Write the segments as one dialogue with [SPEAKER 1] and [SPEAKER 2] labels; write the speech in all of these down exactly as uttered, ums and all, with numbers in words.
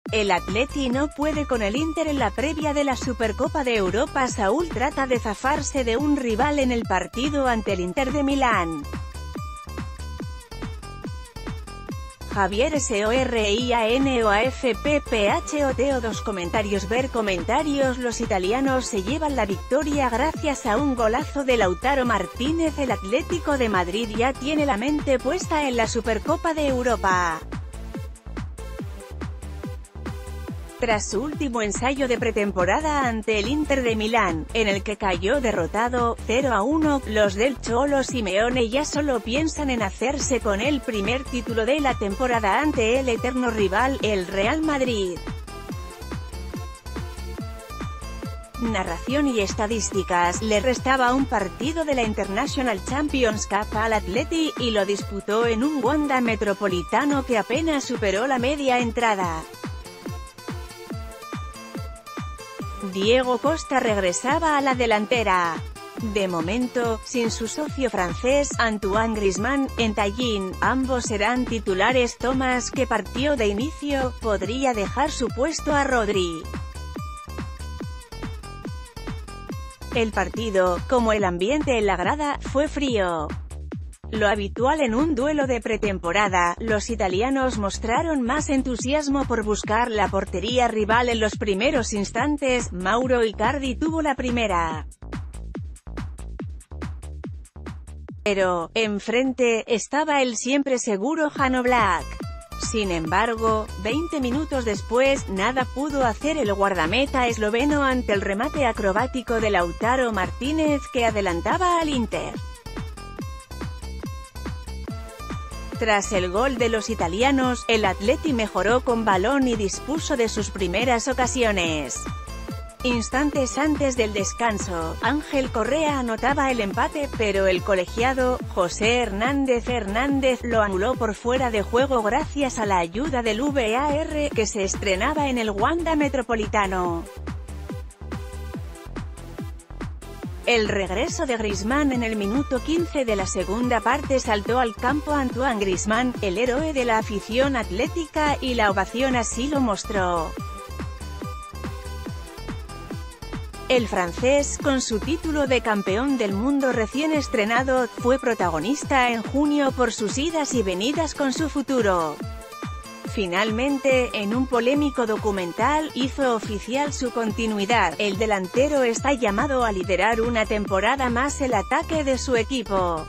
[SPEAKER 1] El Atleti no puede con el Inter en la previa de la Supercopa de Europa. Saúl trata de zafarse de un rival en el partido ante el Inter de Milán. Javier SORIANOAFPPHOTO dos comentarios. Ver comentarios. Los italianos se llevan la victoria gracias a un golazo de Lautaro Martínez. El Atlético de Madrid ya tiene la mente puesta en la Supercopa de Europa. Tras su último ensayo de pretemporada ante el Inter de Milán, en el que cayó derrotado cero a uno, los del Cholo Simeone ya solo piensan en hacerse con el primer título de la temporada ante el eterno rival, el Real Madrid. Narración y estadísticas. Le restaba un partido de la International Champions Cup al Atleti, y lo disputó en un Wanda Metropolitano que apenas superó la media entrada. Diego Costa regresaba a la delantera. De momento, sin su socio francés, Antoine Griezmann, en Tallin, ambos serán titulares. Thomas, que partió de inicio, podría dejar su puesto a Rodri. El partido, como el ambiente en la grada, fue frío. Lo habitual en un duelo de pretemporada, los italianos mostraron más entusiasmo por buscar la portería rival en los primeros instantes. Mauro Icardi tuvo la primera. Pero, enfrente, estaba el siempre seguro Jan Oblak. Sin embargo, veinte minutos después, nada pudo hacer el guardameta esloveno ante el remate acrobático de Lautaro Martínez, que adelantaba al Inter. Tras el gol de los italianos, el Atleti mejoró con balón y dispuso de sus primeras ocasiones. Instantes antes del descanso, Ángel Correa anotaba el empate, pero el colegiado, José Hernández Hernández, lo anuló por fuera de juego gracias a la ayuda del V A R, que se estrenaba en el Wanda Metropolitano. El regreso de Griezmann en el minuto quince de la segunda parte. Saltó al campo Antoine Griezmann, el héroe de la afición atlética, y la ovación así lo mostró. El francés, con su título de campeón del mundo recién estrenado, fue protagonista en junio por sus idas y venidas con su futuro. Finalmente, en un polémico documental, hizo oficial su continuidad. El delantero está llamado a liderar una temporada más el ataque de su equipo.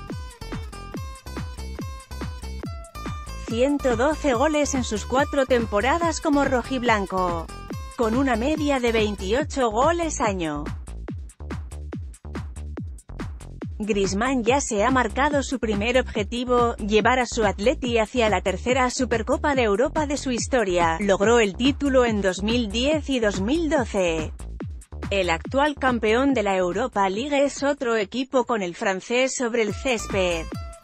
[SPEAKER 1] ciento doce goles en sus cuatro temporadas como rojiblanco, con una media de veintiocho goles año. Griezmann ya se ha marcado su primer objetivo, llevar a su Atleti hacia la tercera Supercopa de Europa de su historia. Logró el título en dos mil diez y dos mil doce. El actual campeón de la Europa League es otro equipo con el francés sobre el césped.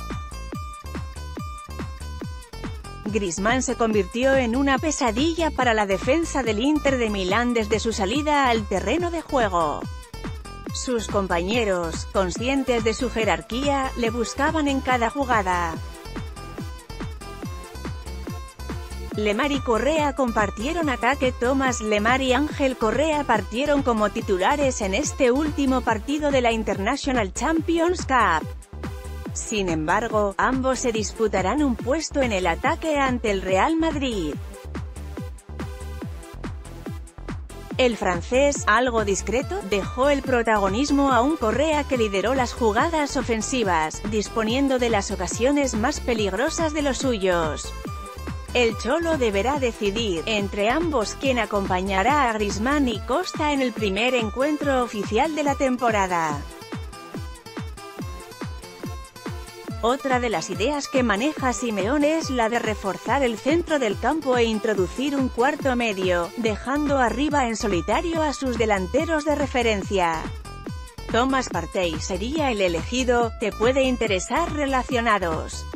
[SPEAKER 1] Griezmann se convirtió en una pesadilla para la defensa del Inter de Milán desde su salida al terreno de juego. Sus compañeros, conscientes de su jerarquía, le buscaban en cada jugada. Lemar y Correa compartieron ataque. Thomas Lemar y Ángel Correa partieron como titulares en este último partido de la International Champions Cup. Sin embargo, ambos se disputarán un puesto en el ataque ante el Real Madrid. El francés, algo discreto, dejó el protagonismo a un Correa que lideró las jugadas ofensivas, disponiendo de las ocasiones más peligrosas de los suyos. El Cholo deberá decidir, entre ambos, quién acompañará a Griezmann y Costa en el primer encuentro oficial de la temporada. Otra de las ideas que maneja Simeone es la de reforzar el centro del campo e introducir un cuarto medio, dejando arriba en solitario a sus delanteros de referencia. Thomas Partey sería el elegido. Te puede interesar. Relacionados.